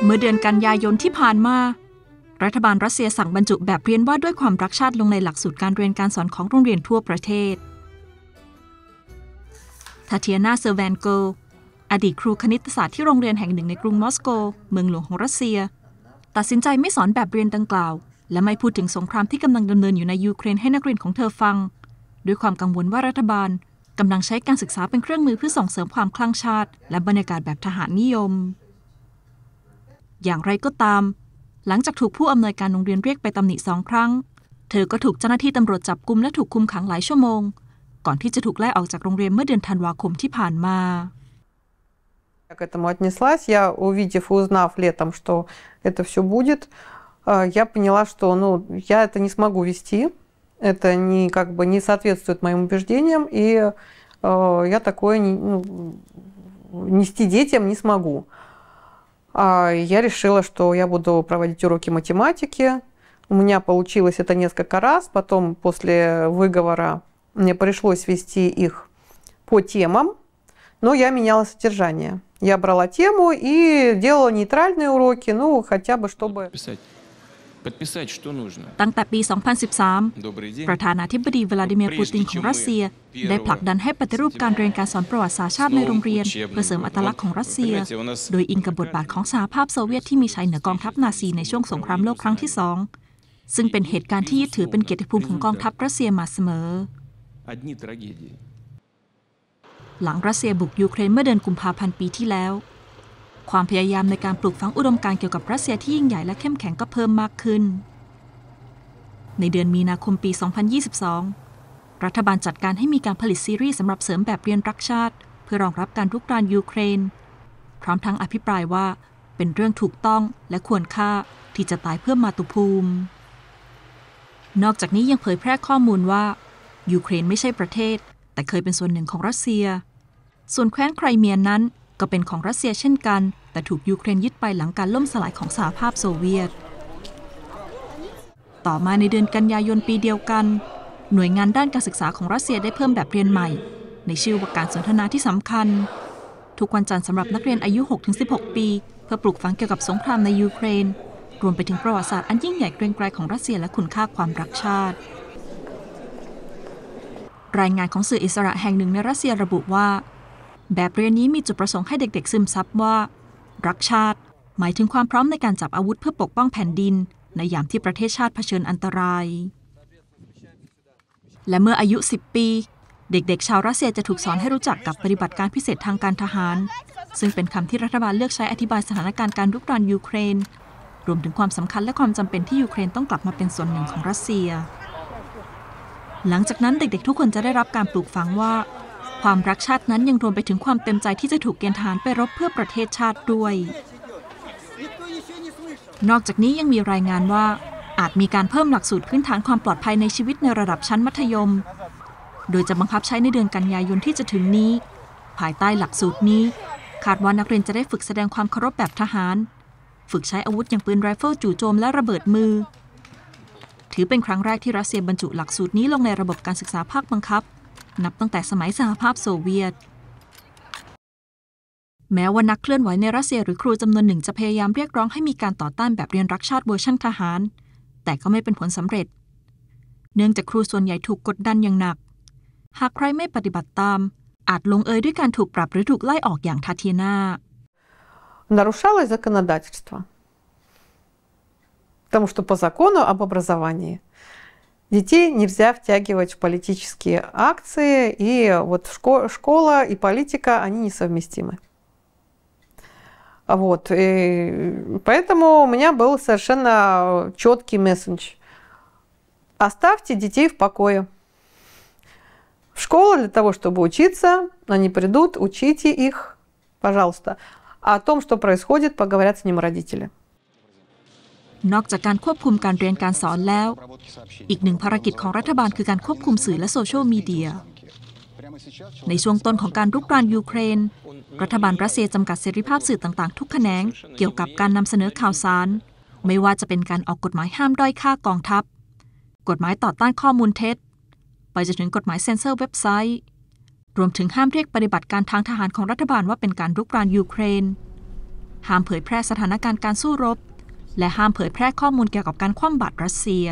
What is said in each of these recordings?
เมื่อเดือนกันยายนที่ผ่านมารัฐบาลรัสเซียสั่งบรรจุแบบเรียนว่าด้วยความรักชาติลงในหลักสูตรการเรียนการสอนของโรงเรียนทั่วประเทศทาเทียนา เซอร์แวนโกอดีตครูคณิตศาสตร์ที่โรงเรียนแห่งหนึ่งในกรุงมอสโกเมืองหลวงของรัสเซียตัดสินใจไม่สอนแบบเรียนดังกล่าวและไม่พูดถึงสงครามที่กำลังดำเนินอยู่ในยูเครนให้นักเรียนของเธอฟังด้วยความกังวลว่ารัฐบาลกำลังใช้การศึกษาเป็นเครื่องมือเพื่อส่งเสริมความคลั่งชาติและบรรยากาศแบบทหารนิยมอย่างไรก็ตามหลังจากถูกผู้อำนวยการโรงเรียนเรียกไปตำหนิ2 ครั้งเธอก็ถูกเจ้าหน้าที่ตำรวจจับกุมและถูกคุมขังหลายชั่วโมงก่อนที่จะถูกไล่ออกจากโรงเรียนเมื่อเดือนธันวาคมที่ผ่านมา К этому отнеслась, я, увидев и узнав летом, что это все будет, я поняла, что я это не смогу вести, это не соответствует моим убеждениям, и я такое нести детям не смогу. Я решила, что я буду проводить уроки математики. У меня получилось это несколько раз, потом после выговора мне пришлось вести их по темам, но я меняла содержание. Я брала тему и делала нейтральные уроки, хотя бы чтобы... Подписать, что нужно. ตั้งแต่ปี 2013 ประธานาธิบดีวลาดิเมียร์ปูตินของรัสเซียได้ผลักดันให้ปฏิรูปการเรียนการสอนประวัติศาสตร์ชาติในโรงเรียนเพื่อเสริมอัตลักษณ์ของรัสเซียโดยอิงกับบทบาทของสหภาพโซเวียตที่มีชัยเหนือกองทัพนาซีในช่วงสงครามโลกครั้งที่2ซึ่งเป็นเหตุการณ์ที่ยึดถือเป็นเกียรติภูมิของกองทัพรัสเซียมาเสมอหลังรัสเซียบุกยูเครนเมื่อเดือนกุมภาพันธ์ปีที่แล้วความพยายามในการปลูกฝังอุดมการณ์เกี่ยวกับรัสเซียที่ยิ่งใหญ่และเข้มแข็งก็เพิ่มมากขึ้นในเดือนมีนาคมปี 2022 รัฐบาลจัดการให้มีการผลิตซีรีส์สำหรับเสริมแบบเรียนรักชาติเพื่อรองรับการรุกรานยูเครนพร้อมทั้งอภิปรายว่าเป็นเรื่องถูกต้องและควรค่าที่จะตายเพื่อมาตุภูมินอกจากนี้ยังเผยแพร่ข้อมูลว่ายูเครนไม่ใช่ประเทศแต่เคยเป็นส่วนหนึ่งของรัสเซียส่วนแคว้นไครเมียนั้นก็เป็นของรัสเซียเช่นกันแต่ถูกยูเครนยึดไปหลังการล่มสลายของสหภาพโซเวียตต่อมาในเดือนกันยายนปีเดียวกันหน่วยงานด้านการศึกษาของรัสเซียได้เพิ่มแบบเรียนใหม่ในชื่อว่าการสนทนาที่สำคัญทุกวันจันทร์สำหรับนักเรียนอายุ 6-16 ปีเพื่อปลูกฝังเกี่ยวกับสงครามในยูเครนรวมไปถึงประวัติศาสตร์อันยิ่งใหญ่เกรียงไกรของรัสเซียและคุณค่าความรักชาติรายงานของสื่ออิสระแห่งหนึ่งในรัสเซียระบุว่าแบบเรียนนี้มีจุดประสงค์ให้เด็กๆซึมซับว่ารักชาติหมายถึงความพร้อมในการจับอาวุธเพื่อปกป้องแผ่นดินในยามที่ประเทศชาติเผชิญอันตรายและเมื่ออายุ 10 ปีเด็กๆชาวรัสเซียจะถูกสอนให้รู้จักกับปฏิบัติการพิเศษทางการทหารซึ่งเป็นคำที่รัฐบาลเลือกใช้อธิบายสถานการณ์การรุกรานยูเครนรวมถึงความสำคัญและความจำเป็นที่ยูเครนต้องกลับมาเป็นส่วนหนึ่งของรัสเซียหลังจากนั้นเด็กๆทุกคนจะได้รับการปลูกฝังว่าความรักชาตินั้นยังรวมไปถึงความเต็มใจที่จะถูกเกณฑ์ทหารไปรบเพื่อประเทศชาติด้วยนอกจากนี้ยังมีรายงานว่าอาจมีการเพิ่มหลักสูตรพื้นฐานความปลอดภัยในชีวิตในระดับชั้นมัธยมโดยจะบังคับใช้ในเดือนกันยายนที่จะถึงนี้ภายใต้หลักสูตรนี้คาดว่านักเรียนจะได้ฝึกแสดงความเคารพแบบทหารฝึกใช้อาวุธอย่างปืนไรเฟิลจู่โจมและระเบิดมือถือเป็นครั้งแรกที่รัสเซียบรรจุหลักสูตรนี้ลงในระบบการศึกษาภาคบังคับนับตั้งแต่สมัยสหภาพโซเวียตแม้ว่านักเคลื่อนไหวในรัสเซียหรือครูจำนวนหนึ่งจะพยายามเรียกร้องให้มีการต่อต้านแบบเรียนรักชาติเวอร์ชันทหารแต่ก็ไม่เป็นผลสำเร็จเนื่องจากครูส่วนใหญ่ถูกกดดันอย่างหนักหากใครไม่ปฏิบัติตามอาจลงเอยด้วยการถูกปรับหรือถูกไล่ออกอย่างทาเทียนา Нарушалось законодательство, потому что по закону об образовании детей нельзя втягивать в политические акции, и вот школа и политика, они несовместимы. И поэтому у меня был совершенно четкий месседж. Оставьте детей в покое. В школу для того, чтобы учиться, они придут, учите их, пожалуйста. А о том, что происходит, поговорят с ним родители. นอกจากการควบคุมการเรียนการสอนแล้วอีกหนึ่งภารกิจของรัฐบาลคือการควบคุมสื่อและโซเชียลมีเดียในช่วงต้นของการรุกรานยูเครนรัฐบาลรัสเซียจำกัดเสรีภาพสื่อต่างๆทุกแขนงเกี่ยวกับการนำเสนอข่าวสารไม่ว่าจะเป็นการออกกฎหมายห้ามด้อยค่ากองทัพกฎหมายต่อต้านข้อมูลเท็จไปจนถึงกฎหมายเซ็นเซอร์เว็บไซต์รวมถึงห้ามเรียกปฏิบัติการทางทหารของรัฐบาลว่าเป็นการรุกรานยูเครนห้ามเผยแพร่สถานการณ์การสู้รบและห้ามเผยแพร่ข้อมูลเกี่ยวกับการคว่ำบาตรรัสเซีย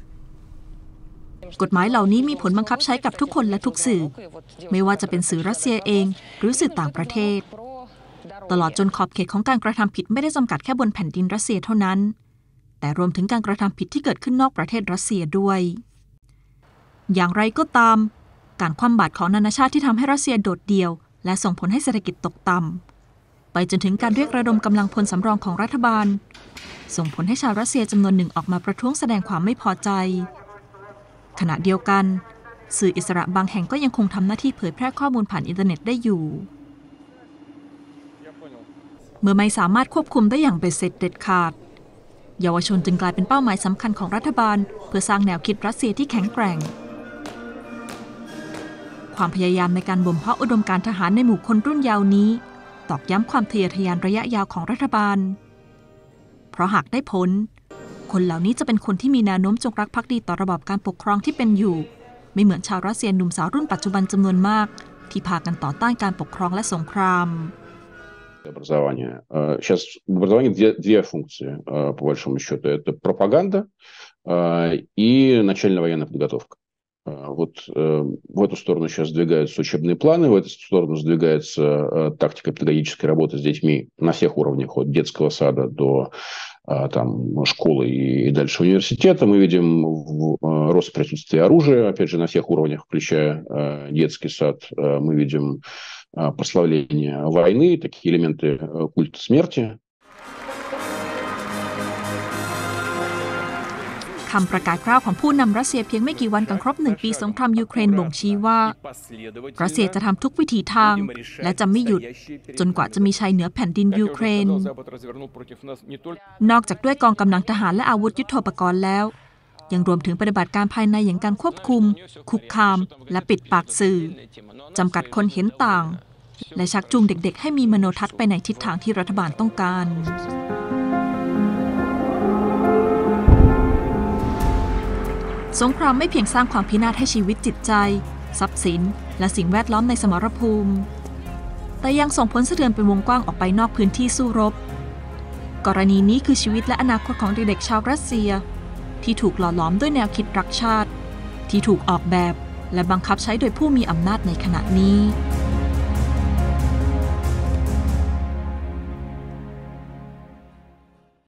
กฎหมายเหล่านี้มีผลบังคับใช้กับทุกคนและทุกสื่อไม่ว่าจะเป็นสื่อรัสเซียเองหรือสื่อต่างประเทศตลอดจนขอบเขตของการกระทำผิดไม่ได้จำกัดแค่บนแผ่นดินรัสเซียเท่านั้นแต่รวมถึงการกระทำผิดที่เกิดขึ้นนอกประเทศรัสเซียด้วยอย่างไรก็ตามการคว่ำบาตรของนานาชาติที่ทำให้รัสเซียโดดเดี่ยวและส่งผลให้เศรษฐกิจตกต่ำไปจนถึงการเรียกระดมกำลังพลสำรองของรัฐบาลส่งผลให้ชาวรัสเซียจำนวนหนึ่งออกมาประท้วงแสดงความไม่พอใจขณะเดียวกันสื่ออิสระบางแห่งก็ยังคงทำหน้าที่เผยแพร่ข้อมูลผ่านอินเทอร์เน็ตได้อยู่เมื่อไม่สามารถควบคุมได้อย่างเบ็ดเสร็จเด็ดขาดเยาวชนจึงกลายเป็นเป้าหมายสำคัญของรัฐบาลเพื่อสร้างแนวคิดรัสเซียที่แข็งแกร่งความพยายามในการบ่มเพาะอุดมการณ์ทหารในหมู่คนรุ่นเยาว์นี้ตอกย้ำความทะเยอทะยานระยะยาวของรัฐบาลเพราะหากได้ผลคนเหล่านี้จะเป็นคนที่มีแนวโน้มจงรักภักดีต่อระบอบการปกครองที่เป็นอยู่ไม่เหมือนชาวรัสเซียหนุ่มสาวรุ่นปัจจุบันจำนวนมากที่พากันต่อต้านการปกครองและสงคราม образования. Сейчас в образовании две функции, по большому счету. Это пропаганда и начальная военная подготовка. Вот в эту сторону сейчас сдвигаются учебные планы, в эту сторону сдвигается тактика педагогической работы с детьми на всех уровнях, от детского сада до школы и дальше университета. Мы видим рост присутствия оружия, опять же, на всех уровнях, включая детский сад. Мы видим прославление войны, такие элементы культа смерти. คำประกาศกล้าวของผู้นำรัสเซียเพียงไม่กี่วันก่อนครบ1 ปีสงครามยูเครนบ่งชี้ว่ารัสเซียจะทำทุกวิถีทางและจะไม่หยุดจนกว่าจะมีชัยเหนือแผ่นดินยูเครนนอกจากด้วยกองกำลังทหารและอาวุธยุทโธปกรณ์แล้วยังรวมถึงปฏิบัติการภายในอย่างการควบคุมคุกคามและปิดปากสื่อจำกัดคนเห็นต่างและชักจูงเด็กๆให้มีมโนทัศน์ไปในทิศทางที่รัฐบาลต้องการสงครามไม่เพียงสร้างความพินาศให้ชีวิตจิตใจทรัพย์สินและสิ่งแวดล้อมในสมรภูมิแต่ยังส่งผลสะเทือนเป็นวงกว้างออกไปนอกพื้นที่สู้รบกรณีนี้คือชีวิตและอนาคตของเด็กๆชาวรัสเซียที่ถูกหล่อหลอมด้วยแนวคิดรักชาติที่ถูกออกแบบและบังคับใช้โดยผู้มีอำนาจในขณะนี้